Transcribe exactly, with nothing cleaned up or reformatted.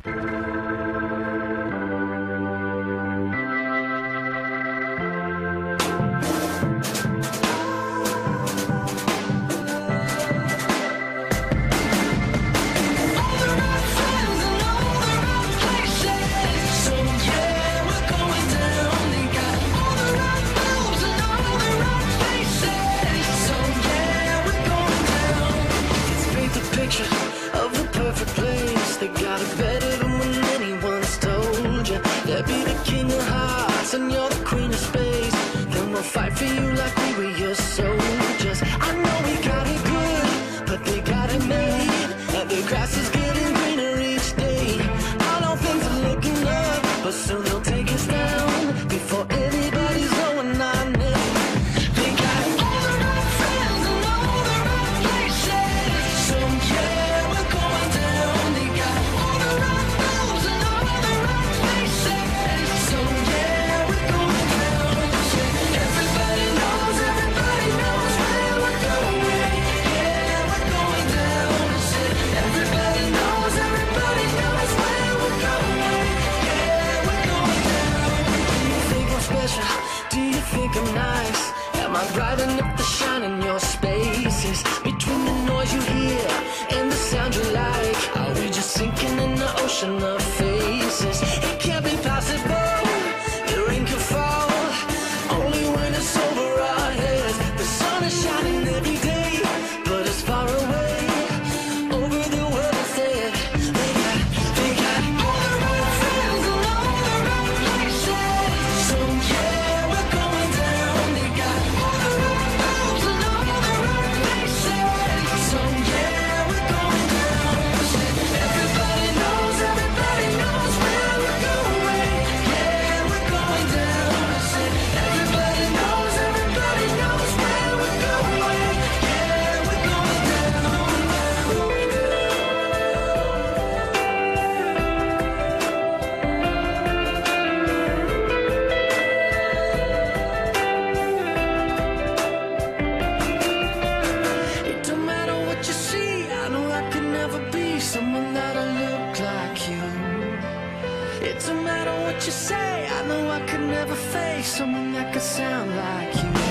Of the perfect place, they got it better than when anyone's told you. They'll be the king of hearts and you're the queen of space. Then we'll fight for you like we were your soldiers. I know we got it good, but they got it made, and the grass is getting greener each day. I know things are looking up, but soon they'll take us down before anybody's knowing our name. They got all the right friends and all the right places, so yeah, we're going down. They got all the right moves and all the right places, so yeah, we're going down. Everybody knows, everybody knows where we're going. Yeah, we're going down. Everybody knows, everybody knows where we're going. Yeah, we're going down. Do you think I'm special? Do you think I'm nice? Am I bright enough to shine in your spaces? Between the noise you hear and the sound you like, are we just sinking in the ocean of faces? It can't be possible, the rain can fall only when it's over our heads. The sun is shining every day, but it's far away over the world instead. They got, they got all the right friends and all the right places, so yeah, we're going down. They got all the right moves and all the right places, so yeah, we're going down. Everybody knows, everybody knows where we're going. Yeah, we're going down. Everybody knows, everybody knows where we're going. Yeah, we're going down. It don't matter what you see, I know I could never be someone that'll look like you. It don't matter what you say, I know I could never face someone that could sound like you.